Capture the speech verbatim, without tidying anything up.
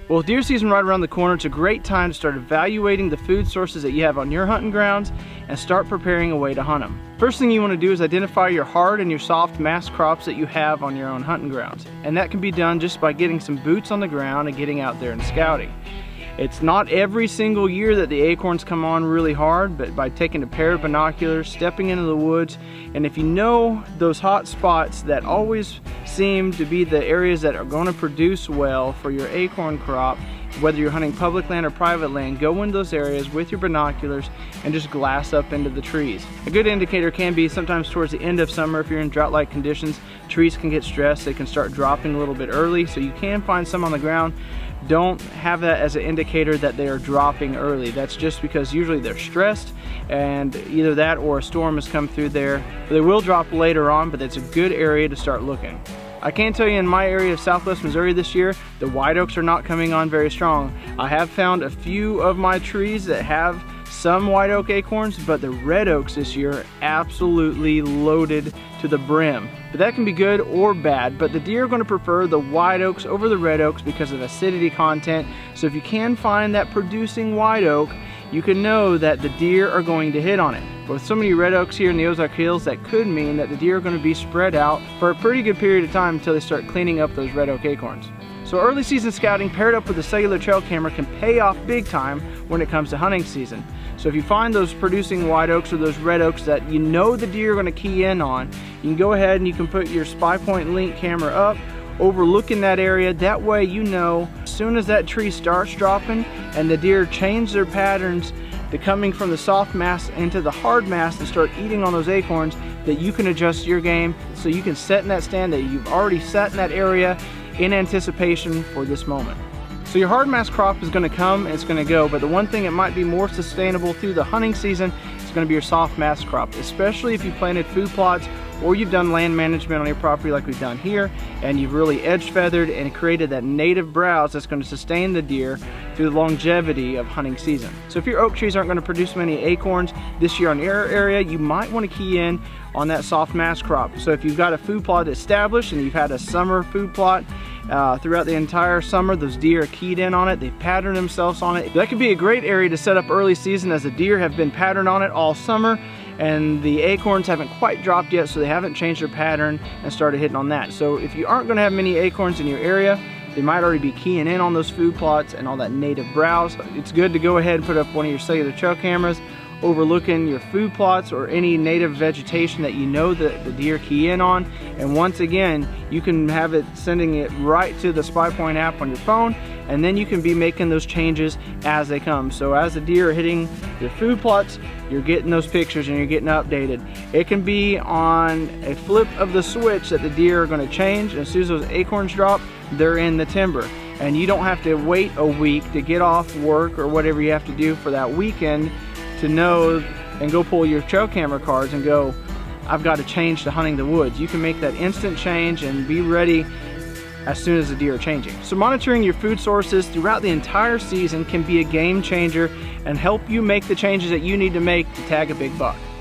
Well, with deer season right around the corner, it's a great time to start evaluating the food sources that you have on your hunting grounds and start preparing a way to hunt them. First thing you want to do is identify your hard and your soft mass crops that you have on your own hunting grounds. And that can be done just by getting some boots on the ground and getting out there and scouting. It's not every single year that the acorns come on really hard, but by taking a pair of binoculars, stepping into the woods, and if you know those hot spots that always seem to be the areas that are going to produce well for your acorn crop, whether you're hunting public land or private land, go into those areas with your binoculars and just glass up into the trees. A good indicator can be sometimes towards the end of summer. If you're in drought-like conditions, trees can get stressed, they can start dropping a little bit early, so you can find some on the ground. Don't have that as an indicator that they are dropping early. That's just because usually they're stressed, and either that or a storm has come through there. They will drop later on, but it's a good area to start looking. I can tell you in my area of Southwest Missouri this year, the white oaks are not coming on very strong. I have found a few of my trees that have some white oak acorns, but the red oaks this year are absolutely loaded to the brim. But that can be good or bad, but the deer are going to prefer the white oaks over the red oaks because of acidity content. So if you can find that producing white oak, you can know that the deer are going to hit on it. But with so many red oaks here in the Ozark Hills, that could mean that the deer are going to be spread out for a pretty good period of time until they start cleaning up those red oak acorns. So early season scouting paired up with a cellular trail camera can pay off big time when it comes to hunting season. So if you find those producing white oaks or those red oaks that you know the deer are going to key in on, you can go ahead and you can put your SpyPoint Link camera up, overlooking that area. That way you know as soon as that tree starts dropping and the deer change their patterns to coming from the soft mass into the hard mass and start eating on those acorns, that you can adjust your game so you can set in that stand that you've already set in that area in anticipation for this moment. So your hard mass crop is going to come and it's going to go, but the one thing that might be more sustainable through the hunting season is going to be your soft mass crop, especially if you planted food plots or you've done land management on your property like we've done here, and you've really edge feathered and created that native browse that's going to sustain the deer through the longevity of hunting season. So if your oak trees aren't going to produce many acorns this year on your area, you might want to key in on that soft mass crop. So if you've got a food plot established and you've had a summer food plot uh, throughout the entire summer, those deer are keyed in on it, they've patterned themselves on it. That could be a great area to set up early season, as the deer have been patterned on it all summer and the acorns haven't quite dropped yet, so they haven't changed their pattern and started hitting on that. So if you aren't going to have many acorns in your area, they might already be keying in on those food plots and all that native browse. It's good to go ahead and put up one of your cellular trail cameras overlooking your food plots or any native vegetation that you know that the deer key in on. And once again, you can have it sending it right to the SpyPoint app on your phone, and then you can be making those changes as they come. So as the deer are hitting your food plots, you're getting those pictures and you're getting updated. It can be on a flip of the switch that the deer are going to change, and as soon as those acorns drop, they're in the timber. And you don't have to wait a week to get off work or whatever you have to do for that weekend to know and go pull your trail camera cards and go, I've got to change to hunting the woods. You can make that instant change and be ready as soon as the deer are changing. So monitoring your food sources throughout the entire season can be a game changer and help you make the changes that you need to make to tag a big buck.